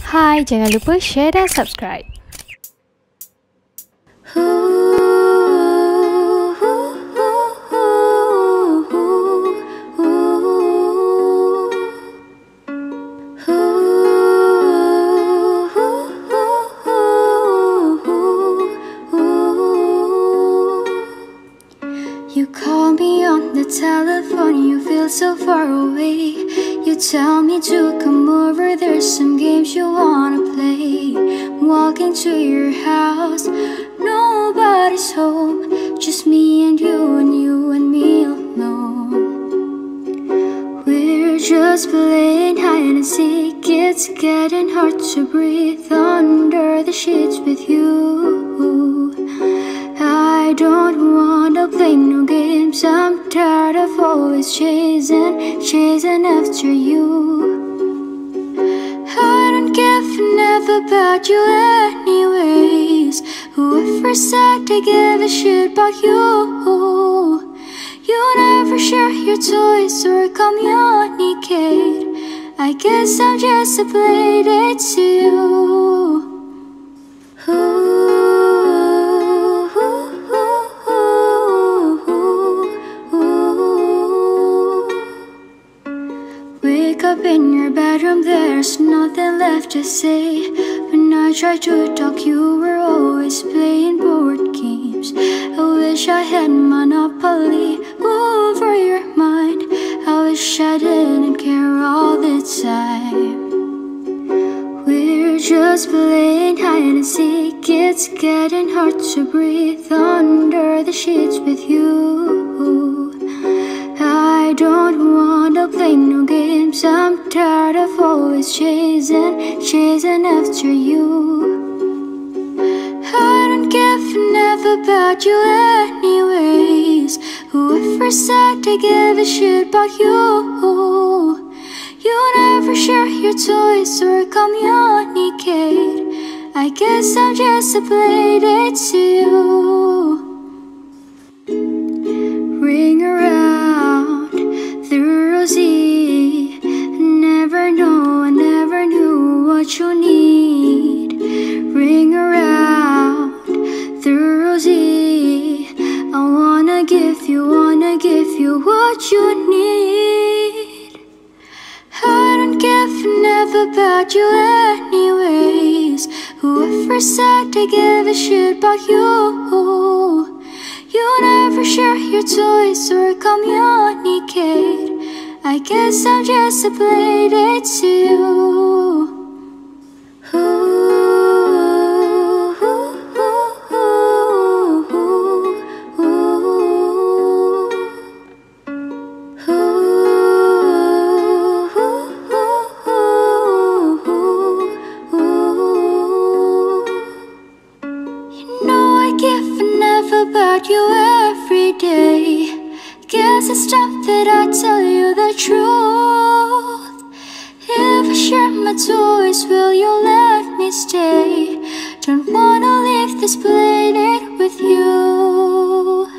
Hai, jangan lupa share dan subscribe. You call me on the telephone, you feel so far away. You tell me to come over, there's some games you wanna play. I'm walking to your house, nobody's home, just me and you and me alone. We're just playing hide and seek, it's getting hard to breathe under the sheets with you. I don't wanna play no games, I'm tired of always chasing after you. I don't give an F about you anyways. Whoever said to give a shit about you? You never share your toys or communicate. I guess I'm just a play date to you. Wake up in your bedroom, there's nothing left to say. When I try to talk, you were always playing board games. I wish I had Monopoly over your mind. I wish I didn't care all the time. We're just playing hide and seek, it's getting hard to breathe under the sheets with you. I don't wanna play no games, I'm tired of always chasing after you. I don't give an F about you anyways. Whoever said to give a shit about you? You never share your toys or communicate. I guess I'm just a play date to you. Ring around through Rosie. I never knew what you need. Ring around through Rosie. I wanna give you what you need. I don't give an F about you anyways. Whoever said to give a shit about you? You never share your toys or communicate. I guess I'm just a play date to you. About you every day. Guess it's time that I tell you the truth. If I share my toys, will you let me stay? Don't wanna leave this planet with you.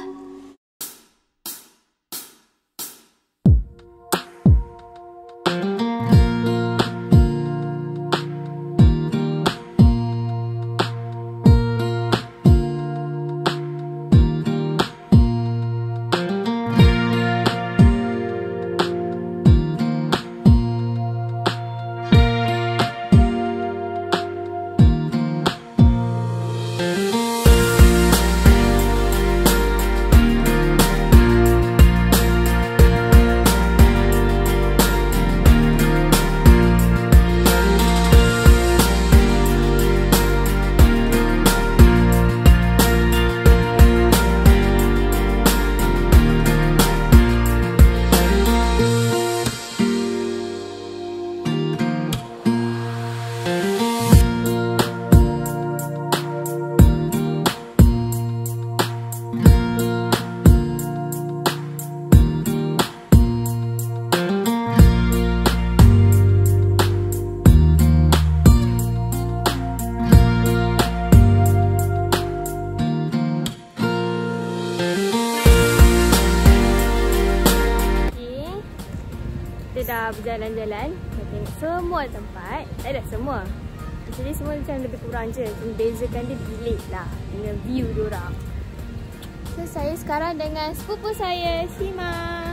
Kita dah berjalan-jalan, kita tengok semua tempat. Tak ada semua. Actually semua macam lebih kurang je. Cuma bezakan dia bilik lah dengan view diorang. So saya sekarang dengan sepupu saya, Shima.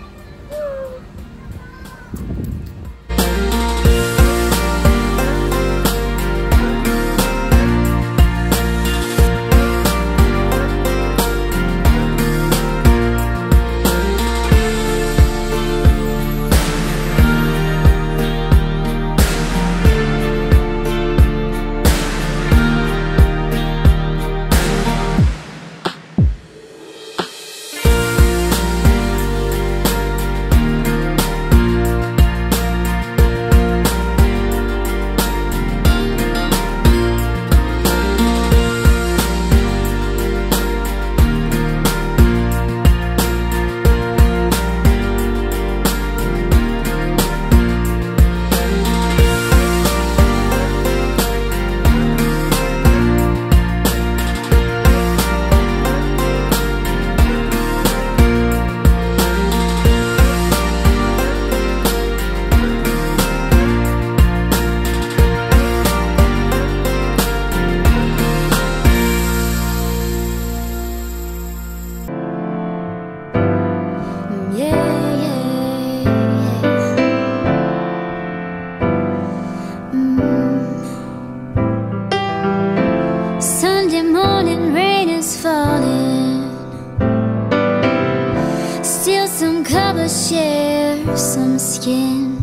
Share some skin.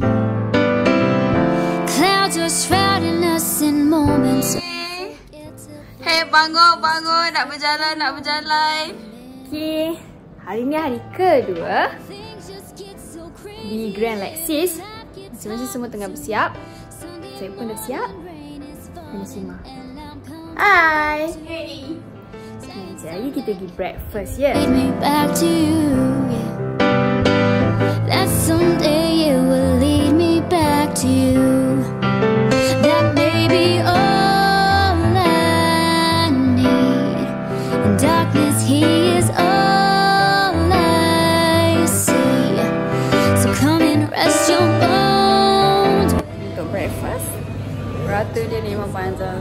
Clouds are shrouding us in moments. Hey, bangun, nak berjalan. Okay, hari ni hari kedua di Grand Lexis. Masing-masing semua tengah bersiap. Saya pun dah siap. Ini Shima. Hai. Jadi kita pergi breakfast ya. That someday it will lead me back to you. That may be all I need. In darkness, He is all I see. So come and rest your bones. Untuk breakfast, rata dia ni memang panjang.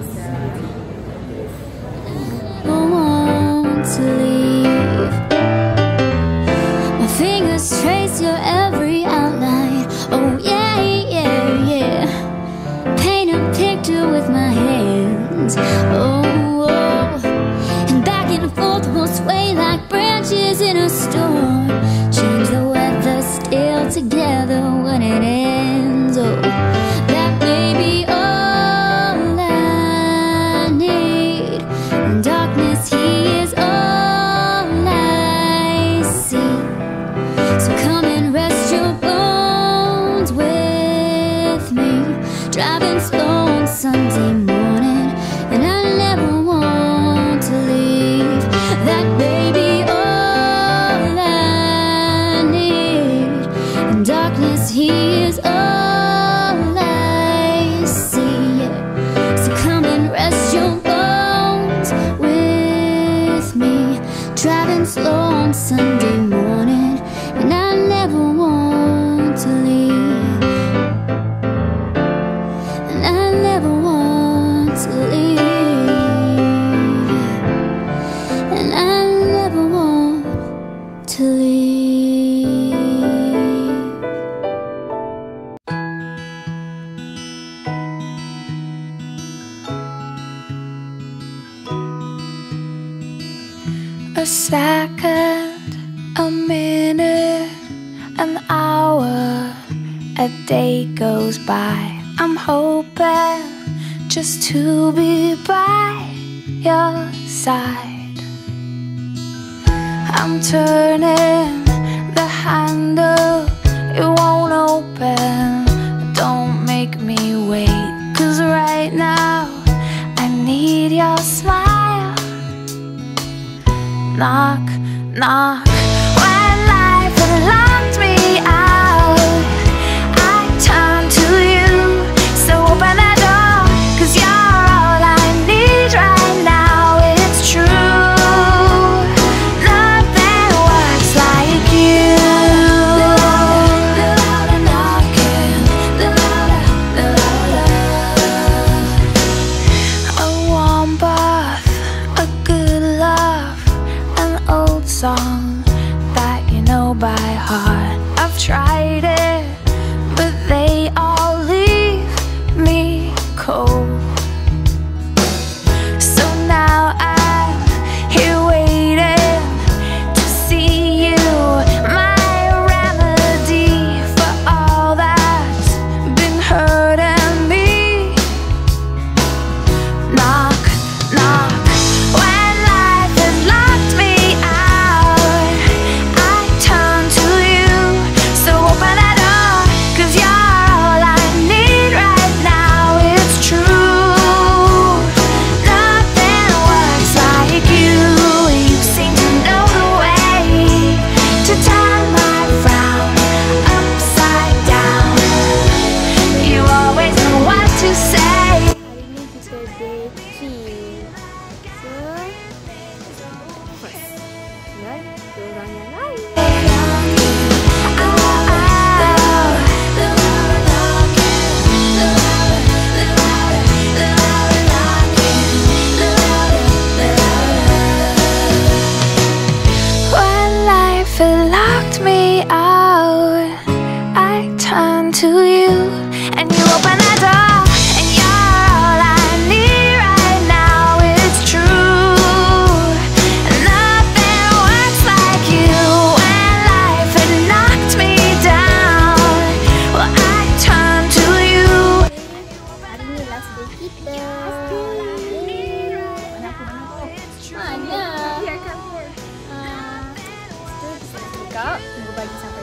I want to leave. My fingers trace your every outline. Oh yeah, yeah, yeah. Paint a picture with my hands. Oh, oh. And back and forth we'll sway like branches in a storm. Change the weather, still together when it ends. Oh, that may be all I need. In darkness, He is all I see. So come and rest your bones with me. Driving slow on Sunday morning, and I never want to leave. That may be all I need. In darkness, He is all I see. So come and rest your bones with me. Driving slow on Sunday morning, and I never want to leave. And I never want to leave. And I never want to leave. A second, a minute, an hour, a day goes by. I'm hoping just to be by your side. I'm turning the handle, it won't open. Don't make me wait, 'cause right now I need your smile. Knock, knock. When life had locked me out, I turn to you. So open the door, 'cause you're all I need right now. It's true, nothing works like you. The louder knocking, the louder, the louder. birthday kita. Mana aku? Mana? Biar come here. Kita buka, tunggu bagi sampai